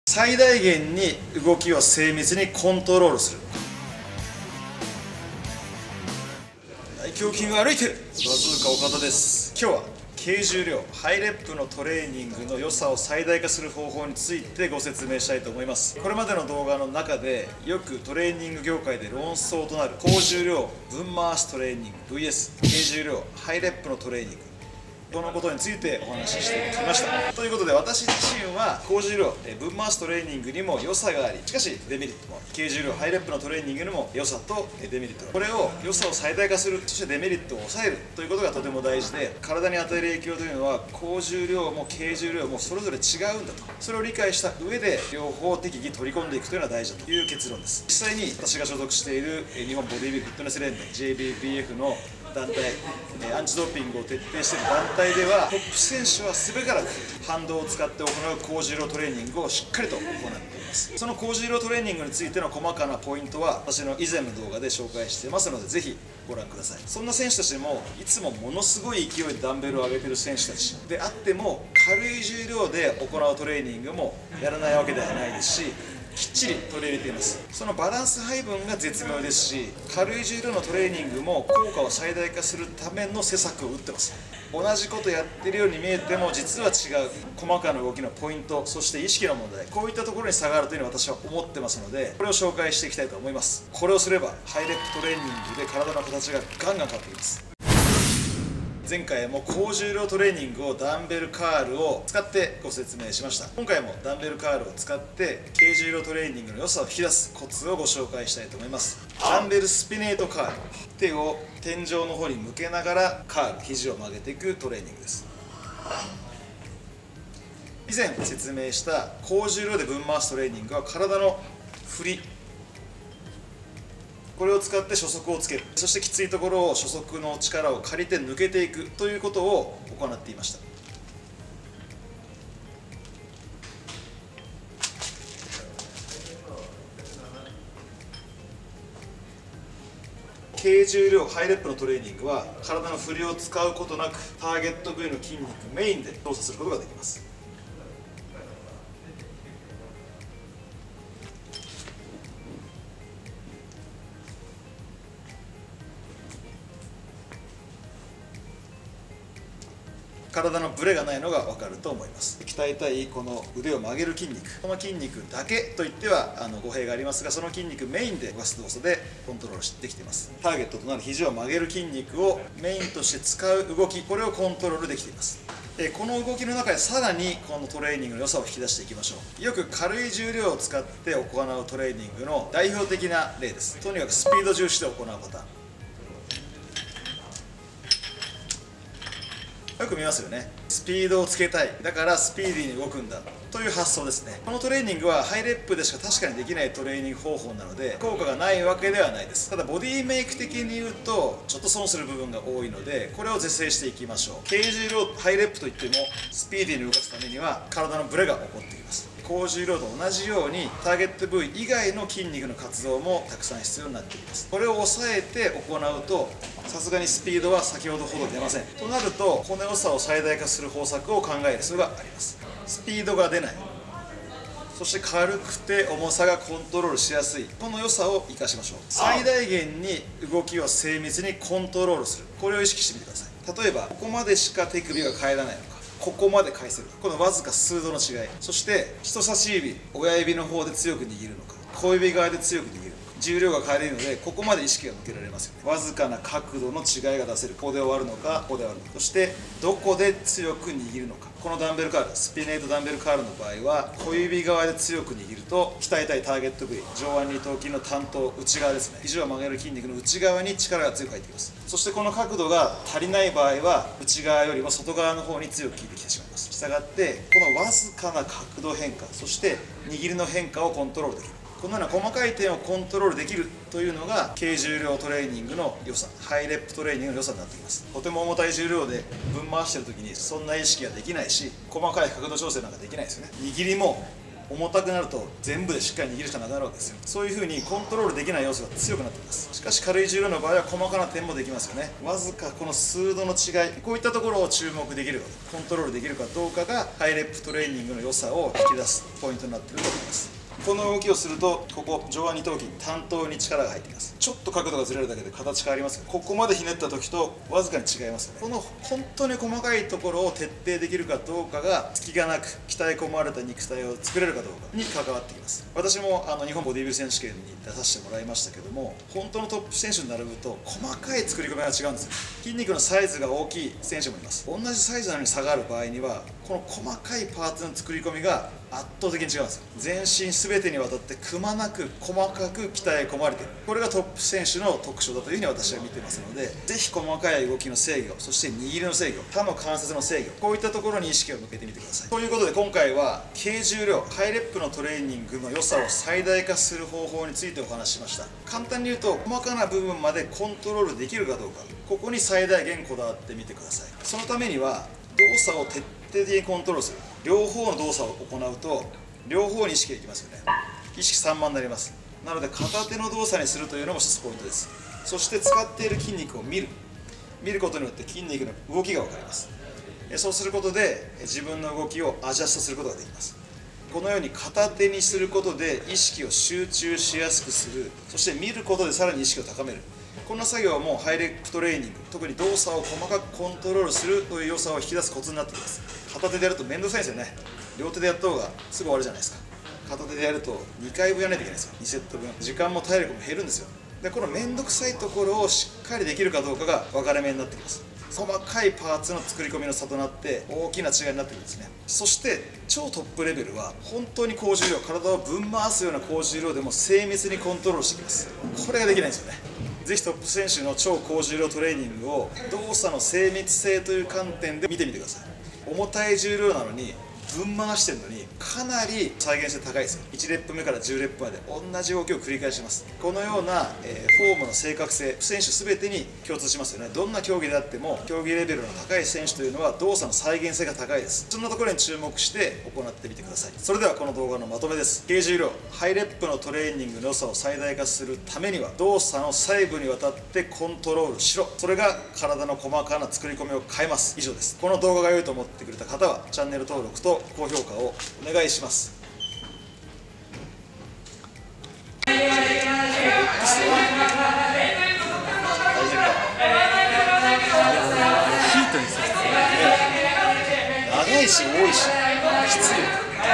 最大限に動きを精密にコントロールする。大胸筋が歩いてるバズーカ岡田です。今日は軽重量ハイレップのトレーニングの良さを最大化する方法についてご説明したいと思います。これまでの動画の中でよくトレーニング業界で論争となる高重量分回しトレーニング VS 軽重量ハイレップのトレーニング、このことについてお話ししてきました。ということで私自身は高重量分回しトレーニングにも良さがあり、しかしデメリットも、軽重量ハイレップのトレーニングにも良さとデメリット、これを良さを最大化する、そしてデメリットを抑えるということがとても大事で、体に与える影響というのは高重量も軽重量もそれぞれ違うんだと、それを理解した上で両方適宜取り込んでいくというのは大事だという結論です。実際に私が所属している日本ボディビルフィットネス連盟 JBBF の団体、アンチドーピングを徹底している団体ではトップ選手はすべからく反動を使って行う高重量トレーニングをしっかりと行っています。その高重量トレーニングについての細かなポイントは私の以前の動画で紹介していますので、ぜひご覧ください。そんな選手たちでもいつもものすごい勢いでダンベルを上げている選手たちであっても、軽い重量で行うトレーニングもやらないわけではないですし、きっちり取り入れています。そのバランス配分が絶妙ですし、軽い重量のトレーニングも効果を最大化するための施策を打ってます。同じことやってるように見えても実は違う細かな動きのポイント、そして意識の問題、こういったところに差があるというのは私は思ってますので、これを紹介していきたいと思います。これをすればハイレップトレーニングで体の形がガンガン変わってきます。前回も高重量トレーニングをダンベルカールを使ってご説明しました。今回もダンベルカールを使って軽重量トレーニングの良さを引き出すコツをご紹介したいと思います。ダンベルスピネートカール、手を天井の方に向けながらカール、肘を曲げていくトレーニングです。以前説明した高重量で分回しトレーニングは体の振り、これを使って初速をつける、そしてきついところを初速の力を借りて抜けていくということを行っていました。軽重量ハイレップのトレーニングは体の振りを使うことなくターゲット部位の筋肉メインで動作することができます。体のブレがないのが分かると思います。鍛えたいこの腕を曲げる筋肉、この筋肉だけといっては語弊がありますが、その筋肉メインで動かす動作でコントロールできています。ターゲットとなる肘を曲げる筋肉をメインとして使う動き、これをコントロールできています。この動きの中でさらにこのトレーニングの良さを引き出していきましょう。よく軽い重量を使って行うトレーニングの代表的な例です。とにかくスピード重視で行うパターン、よく見ますよね。スピードをつけたい、だからスピーディーに動くんだという発想ですね。このトレーニングはハイレップでしか確かにできないトレーニング方法なので効果がないわけではないです。ただボディメイク的に言うとちょっと損する部分が多いので、これを是正していきましょう。軽重量ハイレップといってもスピーディーに動かすためには体のブレが起こってきます。高重量と同じようにターゲット部位以外の筋肉の活動もたくさん必要になっています。これを抑えて行うとさすがにスピードは先ほどほど出ません。となるとこの良さを最大化する方策を考える必要があります。スピードが出ない、そして軽くて重さがコントロールしやすい、この良さを生かしましょう。最大限に動きを精密にコントロールする、これを意識してみてください。例えばここまでしか手首が返らないのか、ここまで返せるか、このわずか数度の違い、そして人差し指、親指の方で強く握るのか、小指側で強く握るのか、重量が変えれるのでここまで意識が向けられますよね。わずかな角度の違いが出せる、ここで終わるのかここで終わるのか、そしてどこで強く握るのか。このダンベルカール、スピネートダンベルカールの場合は小指側で強く握ると鍛えたいターゲット部位、上腕二頭筋の担当内側ですね、肘を曲げる筋肉の内側に力が強く入ってきます。そしてこの角度が足りない場合は内側よりも外側の方に強く効いてきてしまいます。したがってこのわずかな角度変化、そして握りの変化をコントロールできる、このような細かい点をコントロールできるというのが軽重量トレーニングの良さ、ハイレップトレーニングの良さになっています。とても重たい重量で分回している時にそんな意識ができないし、細かい角度調整なんかできないですよね。握りも重たくなると全部でしっかり握るしかなくなるわけですよ。そういう風にコントロールできない要素が強くなっています。しかし軽い重量の場合は細かな点もできますよね。わずかこの数度の違い、こういったところを注目できるか、コントロールできるかどうかがハイレップトレーニングの良さを引き出すポイントになっていると思います。この動きをすると、ここ上腕二頭筋担当に力が入ってきます。ちょっと角度がずれるだけで形変わりますが、ここまでひねった時とわずかに違いますよね。この本当に細かいところを徹底できるかどうかが、隙がなく鍛え込まれた肉体を作れるかどうかに関わってきます。私も日本ボディビル選手権に出させてもらいましたけども、本当のトップ選手に並ぶと細かい作り込みが違うんですよ。筋肉のサイズが大きい選手もいます。同じサイズなのに差がある場合には、この細かいパーツの作り込みが圧倒的に違うんですよ。全身全てにわたってくまなく細かく鍛え込まれている、これがトップ選手の特徴だというふうに私は見てますので、ぜひ細かい動きの制御、そして握りの制御、他の関節の制御、こういったところに意識を向けてみてください。ということで今回は軽重量ハイレップのトレーニングの良さを最大化する方法についてお話ししました。簡単に言うと、細かな部分までコントロールできるかどうか、ここに最大限こだわってみてください。そのためには動作を徹底的にコントロールする、両方の動作を行うと両方に意識がいきますよね。意識散漫になります。なので片手の動作にするというのも一つポイントです。そして使っている筋肉を見ることによって筋肉の動きが分かります。そうすることで自分の動きをアジャストすることができます。このように片手にすることで意識を集中しやすくする、そして見ることでさらに意識を高める、こんな作業はもうハイレップトレーニング、特に動作を細かくコントロールするという良さを引き出すコツになってきます。片手でやると面倒くさいんですよね。両手でやった方がすぐ終わるじゃないですか。片手でやると2回分やらないといけないんですよ。2セット分、時間も体力も減るんですよ。でこの面倒くさいところをしっかりできるかどうかが分かれ目になってきます。細かいパーツの作り込みの差となって大きな違いになってくるんですね。そして超トップレベルは本当に高重量、体をぶん回すような高重量でも精密にコントロールしてきます。これができないんですよね。ぜひトップ選手の超高重量トレーニングを動作の精密性という観点で見てみてください。重たい重量なのにぶん回してるのにかなり再現性高いですよ。1レップ目から10レップまで同じ動きを繰り返します。このような、フォームの正確性、選手全てに共通しますよね。どんな競技であっても競技レベルの高い選手というのは動作の再現性が高いです。そんなところに注目して行ってみてください。それではこの動画のまとめです。軽重量ハイレップのトレーニングの良さを最大化するためには動作の細部にわたってコントロールしろ、それが体の細かな作り込みを変えます。以上です。この動画が良いと思ってくれた方はチャンネル登録と高評価をお願いします。大変か。ヒートにさせて長いし多いしきついよ。